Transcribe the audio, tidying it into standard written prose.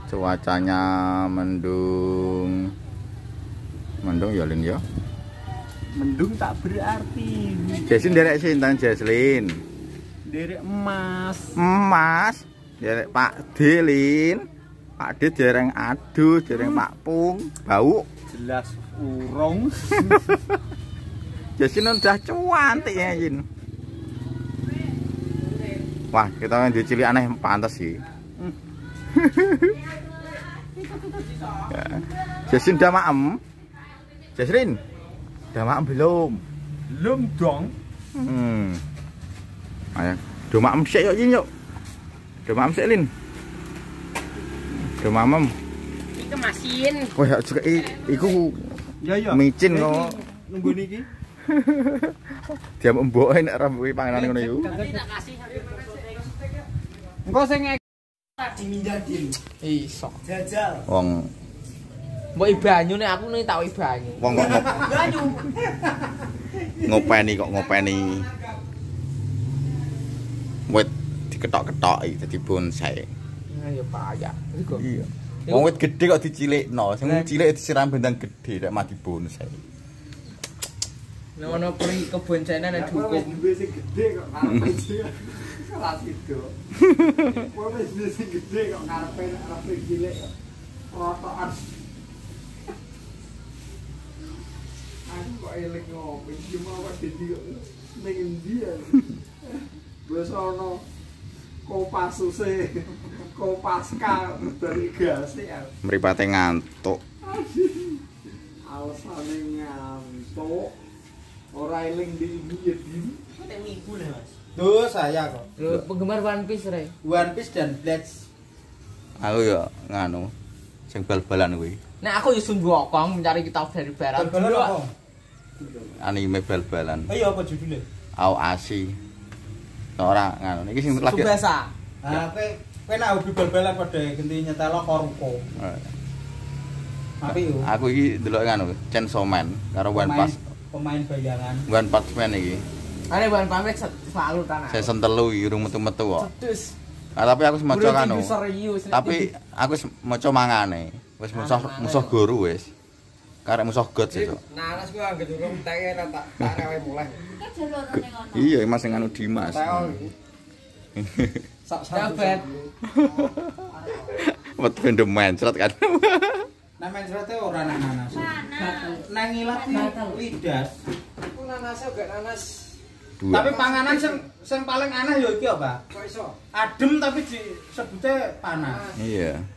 Cuacanya mendung. Mendung ya Lin ya. Mendung tak berarti. Jaslin derek sinten Jaslin? Derek emas. Emas. Derek Pak D Lin. Pak D dereng adu, dereng Pak Pung. Bau. Jelas urung. Jaslin udah cantik ya Jin. Wah, kita yang dicili aneh pantas sih. Jaslin udah maem. Jaslin, udah maem belum? Belum dong. Ayo, udah maem sih yuk Jin yuk. Udah maem sih Lin. Udah maem. Iki masin. Wah, juga iku Ya. micin kok. Nunggu niki. Dia membawa nek rambut panganan ngono yo. Nanti tak kasih. Engko sing diminjakin. Iso. Jajal. Wong Mbok banyu nek aku nek tak banyu. wong kok Banyu. ngopeni. Wit diketok-ketok iki dadi bonsai. Ya payah. Iya. Wong wit gedhe kok dicilikno, sing cilik disiram bentang gedhe nek mati bonsai. Nek ono pri kebonsainan nek dihukum. Wis gede kok ngarepe kelas itu. Wis gede kok ngarepe cilik. Rotokan. Aku kok eling ngopi cuma kok dadi ning endi ya. Wis ono kopasuse, kopaska dari gas ya. Mripate ngantuk. Alasane ngantuk. Ora eling di ya di. Nek minggu lho, Mas. Tuh saya kok. Lho, penggemar One Piece re. One Piece dan Bleach. Aku ya nganu sing bal-balan kuwi. Nek aku ya sungguh okong mencari kitab dari barat. Bal-balan apa? Anime bal-balan. Iya apa judulnya? Aoashi. Ora nganu iki sing lagi. Subasa. Ah, kowe nek hobi bal-balan padha genti nyetelo Koruko. Tapi yo Aku iki ndelok nganu Chainsaw Man karo One Punch. pemain bayangan. One Punch Man iki. Ane One Pamit selalu tanah. Season 3 iki urung metu-metu kok. Sedus. Tapi aku maca kanu. Serius. Tapi aku maca mangane. Wis musuh guru wis. Karek musuh god sih. Nanas ku anggere durung teke tak rewe mulai. Iya, Mas sing anu Dimas. Sahabat. Wet bendo mencret kan. Nah mencrete ora nang nanas. Nang ilat lidas. Aku nanasnya gak nanas. Dua. Tapi panganan sing paling aneh ya iki apa? Kok iso? Adem tapi disebute panas. Iya.